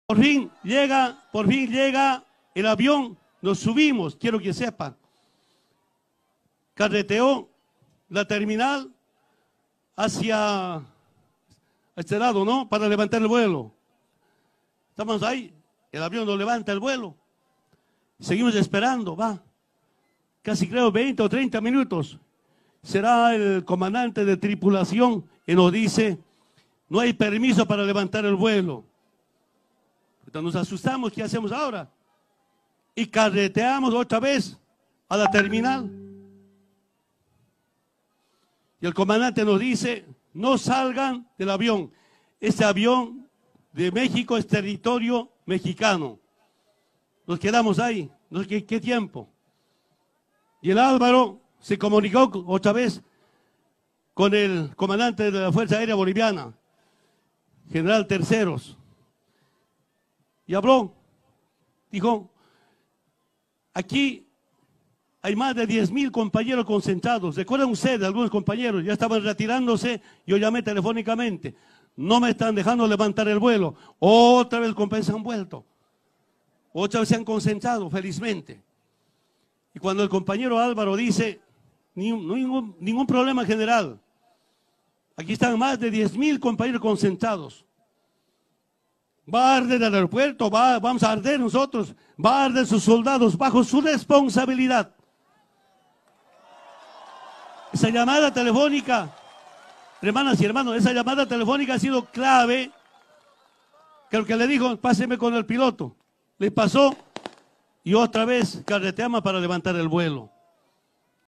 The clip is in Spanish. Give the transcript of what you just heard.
Por fin llega el avión, nos subimos, quiero que sepan. Carreteó la terminal hacia este lado, ¿no? Para levantar el vuelo. Estamos ahí, el avión no levanta el vuelo. Seguimos esperando, va. Casi creo 20 o 30 minutos. Será el comandante de tripulación y nos dice, no hay permiso para levantar el vuelo. Entonces nos asustamos, ¿qué hacemos ahora? Y carreteamos otra vez a la terminal. Y el comandante nos dice, no salgan del avión. Este avión de México es territorio mexicano. Nos quedamos ahí, no sé qué tiempo. Y el Álvaro se comunicó otra vez con el comandante de la Fuerza Aérea Boliviana, general Terceros. Y habló, dijo, aquí hay más de 10.000 compañeros concentrados. ¿Recuerdan ustedes? Algunos compañeros ya estaban retirándose. Yo llamé telefónicamente. No me están dejando levantar el vuelo. Otra vez los compañeros se han vuelto. Otra vez se han concentrado, felizmente. Y cuando el compañero Álvaro dice, ningún problema general. Aquí están más de 10.000 compañeros concentrados. Va a arder el aeropuerto, vamos a arder nosotros, va a arder sus soldados bajo su responsabilidad. Esa llamada telefónica, hermanas y hermanos, esa llamada telefónica ha sido clave. Creo que le dijo, páseme con el piloto. Le pasó y otra vez carreteamos para levantar el vuelo.